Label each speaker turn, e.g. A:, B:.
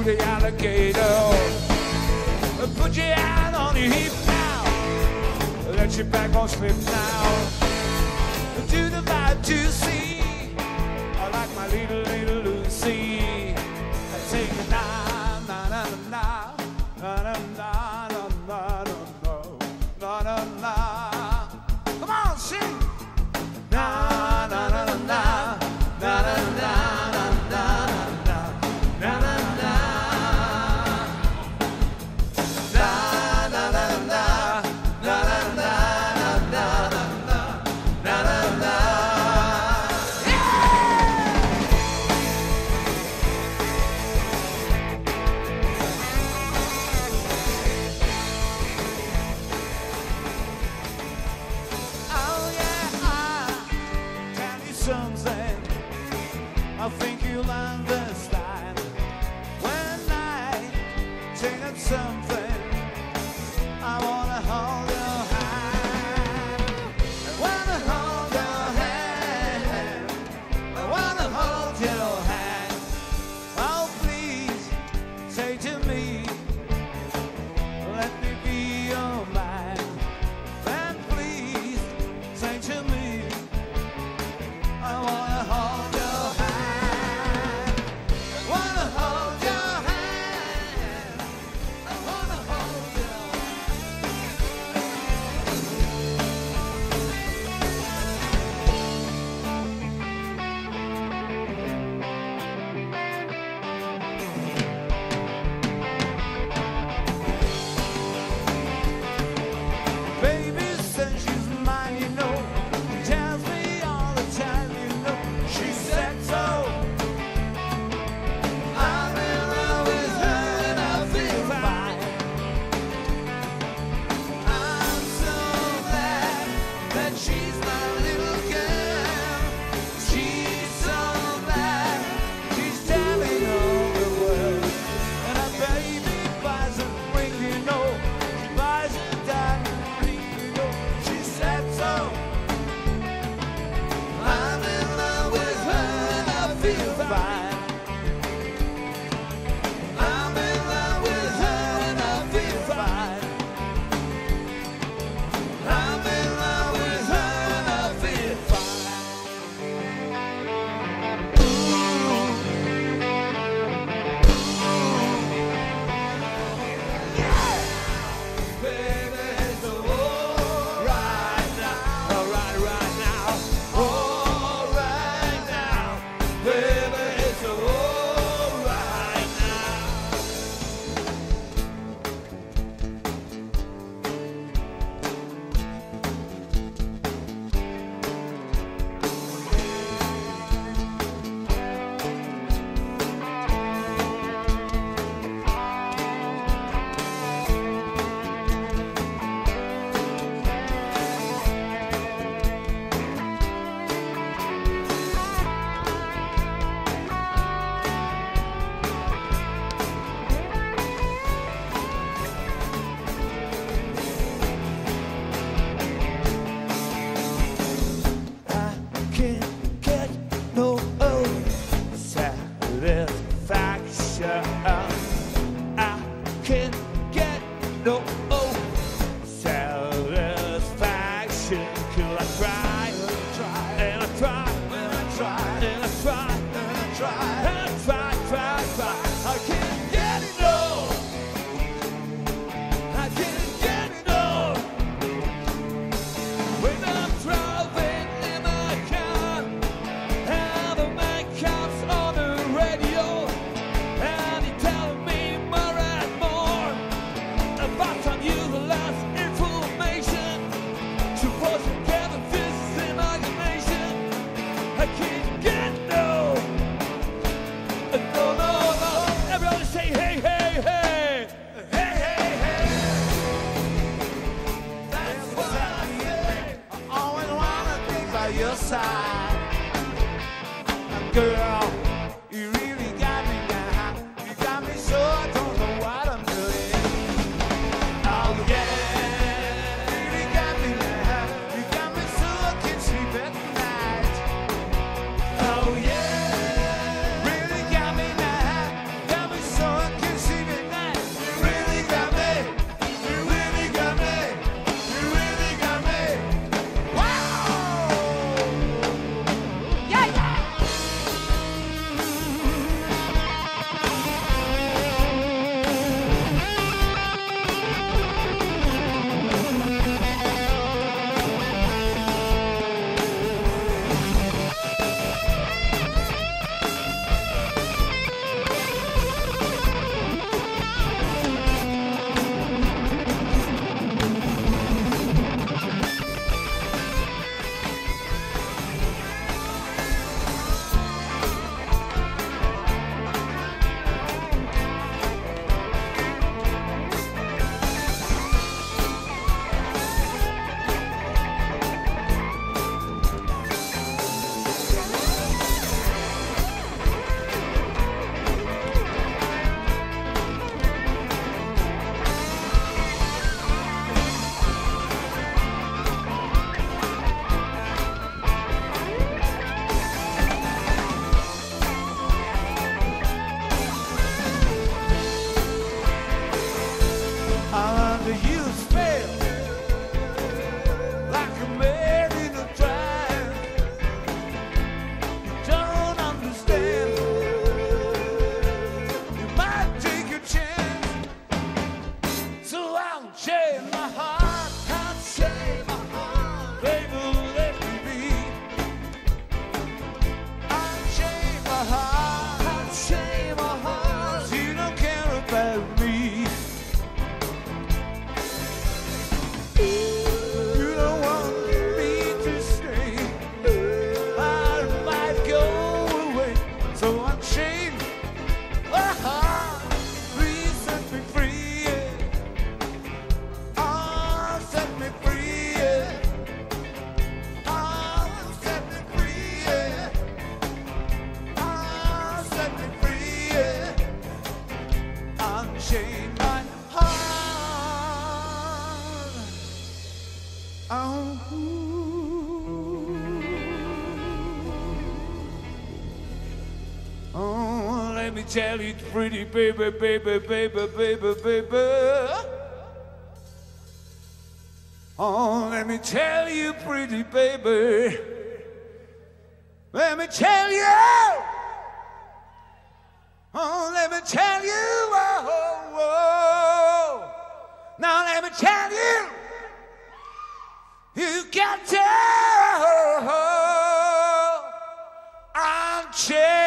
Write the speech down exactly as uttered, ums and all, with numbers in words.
A: the alligator. Put your hand on your hip now. Let your backbone slip now. To the vibe to see. I like my little, little Lucy. I sing na na na na na na na na na na na na. Come on, sing. Na na na na na na na na na na na na. Something I think you'll understand when I take up something. I wanna hold your hand. I wanna hold your hand. I wanna hold your hand. Oh, please say to me, let me be your man. Then please say to me, I wanna hold your hand. I wanna hold your hand. I wanna hold your baby says she's mine, you know. Tells me all the time, you know. She said so. I'm in love with her and I feel fine. I'm so glad that she's my little girl. She's so glad she's telling all the world. And her baby buys a ring, you know. She buys a diamond ring, you know. She said so. I'm in love with her and I feel fine. I'm in love with her and I feel fine. I'm in love with her and I feel fine. Yeah! Baby, it's alright now, alright right now, alright now. Baby, it's alright now. I can't get no satisfaction. I can't get no satisfaction. Till I try and I try and I try and I try and I try and I try, try, try. I can't get it all. I can't get it all. When I'm driving in my car, and the man comes on the radio, and he tells me more and more about some useless information to put together this imagination. I can't get no, no, no, no. Everybody say hey, hey, hey, hey, hey, hey. That's what I say. I always wanna be by your side. And girl, you really got me now. You got me so I don't know what I'm doing. Oh yeah, you really got me now. You got me so I can't sleep at night. Oh yeah, really got me now. Got me so I can't unchain my heart, unchain my heart, baby, let me be. Unchain my heart, unchain my heart, 'cause you don't care about me. You don't want me to stay, I might go away, so unchain my heart, please set me free, yeah. Oh, set me free, yeah. Oh, set me free, yeah. Oh, set me free, yeah. Unchain my heart. Oh. Oh, let me tell you, pretty baby, baby, baby, baby, baby. Oh, let me tell you, pretty baby. Let me tell you. Oh, let me tell you. Oh, oh, oh. Now let me tell you. You got to unchain